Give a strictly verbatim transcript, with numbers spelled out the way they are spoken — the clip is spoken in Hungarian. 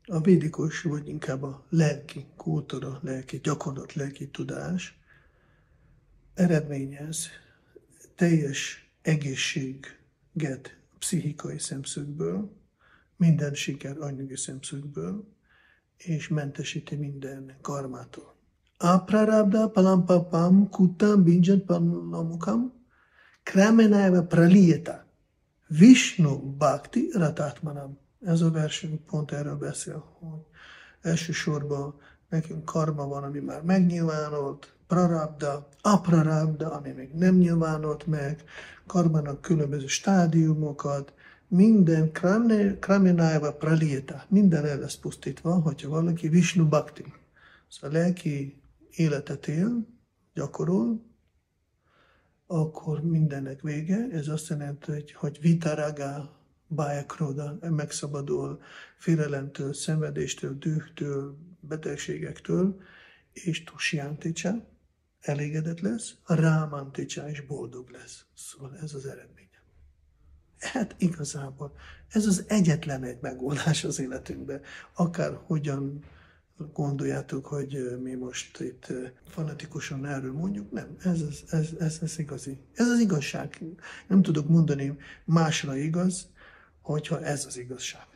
a védikus, vagy inkább a lelki kultúra, lelki gyakorlat, lelki tudás eredményez teljes egészséget pszichikai szemszögből, minden siker anyagi szemszögből, és mentesíti minden karmától. Aprarabda palampapam kutam binjan palamukam kramenájva praliyeta Vishnu bhakti ratatmanam. Ez a versünk pont erről beszél, hogy elsősorban nekünk karma van, ami már megnyilvánult, prarabda, aprarabda, ami még nem nyilvánult meg, karmának különböző stádiumokat, minden kramenájva praliyeta, minden el lesz pusztítva, hogyha valaki Vishnu bhakti. Szóval a lelki életet él, gyakorol, akkor mindennek vége. Ez azt jelenti, hogy, hogy vitaraga, bájakroda, megszabadul félelemtől, szenvedéstől, dühtől, betegségektől, és tusjánticsa elégedett lesz, a rámanticsa is boldog lesz. Szóval ez az eredménye. Hát igazából ez az egyetlen egy megoldás az életünkben. Akár hogyan gondoljátok, hogy mi most itt fanatikusan erről mondjuk, nem, ez az, ez, ez, ez igazi. Ez az igazság. Nem tudok mondani másra igaz, hogyha ez az igazság.